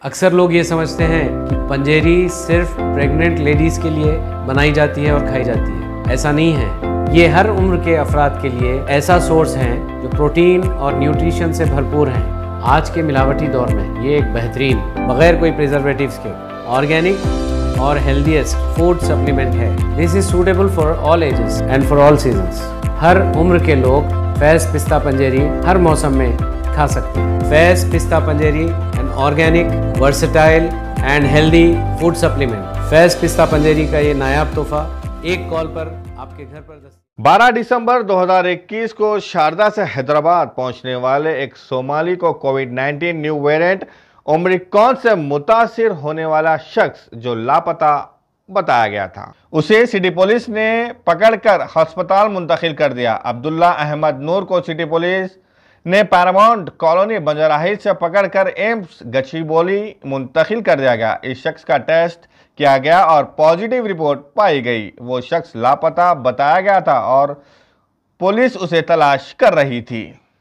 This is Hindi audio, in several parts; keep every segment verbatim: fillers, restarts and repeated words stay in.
अक्सर लोग ये समझते हैं कि पंजेरी सिर्फ प्रेग्नेंट लेडीज़ के लिए बनाई जाती है और खाई जाती है। ऐसा नहीं है। ये हर उम्र के अफराद के लिए ऐसा सोर्स है जो प्रोटीन और न्यूट्रिशन से भरपूर हैं। आज के मिलावटी दौर में ये एक बेहतरीन, बगैर कोई प्रिजर्वेटिव्स के, ऑर्गेनिक और हेल्दीएस्ट फूड सप्लीमेंट है। This is suitable for all ages and for all seasons. हर उम्र के लोग फैज़ पिस्ता पंजेरी हर मौसम में खा सकते हैं। Faiz Pista Panjeri an organic, versatile and healthy food supplement. Faiz Pista Panjeri का ये नायाब तोहफा एक कॉल पर आपके घर पर दस्तक। बारह दिसंबर दो हज़ार इक्कीस को शारदा से हैदराबाद पहुंचने वाले एक सोमाली को Covid nineteen new variant Omicron से मुतासिर होने वाला शख्स जो लापता बताया गया था, उसे सिटी पुलिस ने पकड़कर अस्पताल मुंतकिल कर दिया। अब्दुल्ला अहमद नूर को सिटी पुलिस ने पैरामाउंट कॉलोनी बंजाराहिल से पकड़कर एम्स गच्चीबौली मुंतकिल कर दिया गया। इस शख्स का टेस्ट किया गया और पॉजिटिव रिपोर्ट पाई गई। वो शख्स लापता बताया गया था और पुलिस उसे तलाश कर रही थी।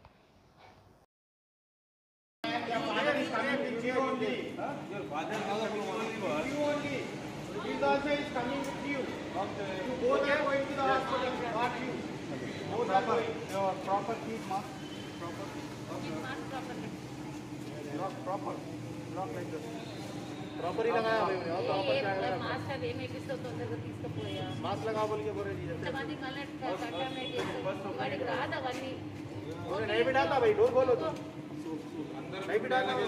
प्रॉपर ही लगाया अभी प्रॉपर क्या लगाया मास्क है में किस तो तोंदर తీసుకుపోయా मास्क लगा बोल के बोल रही है तमादी कलर काटा में गाड़ी रात అవన్నీ और नहीं बिठा था भाई डोर खोलो तो अंदर नहीं बिठा था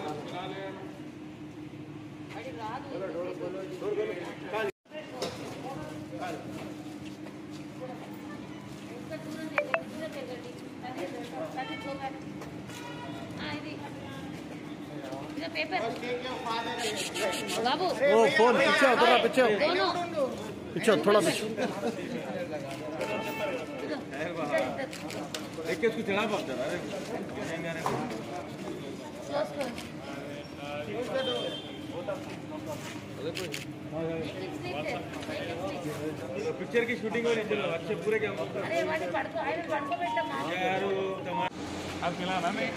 गाड़ी रात डोर खोलो डोर खोलो काल काल उसका तुरंत दे दे तुरंत दे दे ताकि छोगा हां ये इधर पेपर बाबू ओ फोन पीछे थोड़ा पीछे दोनों पीछे थोड़ा पीछे एक के उसको चढ़ा पाओ जरा। अरे क्लोज कर पिक्चर की शूटिंग में चल रहा अच्छे पूरे क्या अरे वाली पड़को आए पड़को बेटा मार यार अब मिलाना मैं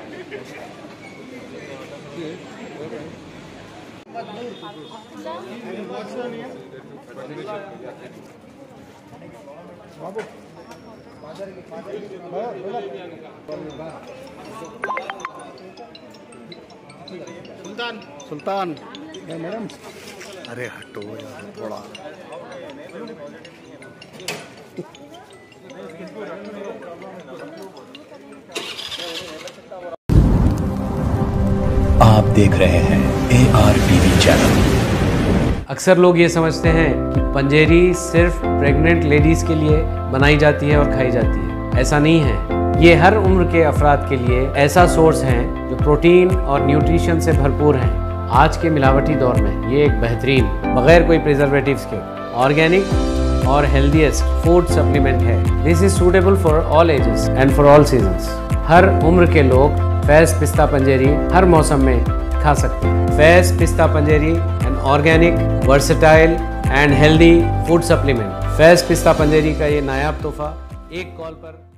सुल्तान सुल्तान मैडम अरे हटो यार थोड़ा। आप देख रहे हैं ए आर टीवी चैनल। अक्सर लोग ये समझते हैं कि पंजेरी सिर्फ प्रेग्नेंट लेडीज़ के लिए बनाई जाती है और खाई जाती है। ऐसा नहीं है। ये हर उम्र के अफराद के लिए ऐसा सोर्स है जो प्रोटीन और न्यूट्रिशन से भरपूर हैं। आज के मिलावटी दौर में ये एक बेहतरीन, बगैर कोई प्रिजर्वेटिव्स के, ऑर्गेनिक और हेल्दीएस्ट फूड सप्लीमेंट है। This is suitable for all ages and for all seasons. हर उम्र के लोग फैज़ पिस्ता पंजेरी हर मौसम में खा सकते हैं। Faiz Pista Panjeri an organic, versatile and healthy food supplement. Faiz Pista Panjeri का ये नायाब तोहफा एक कॉल पर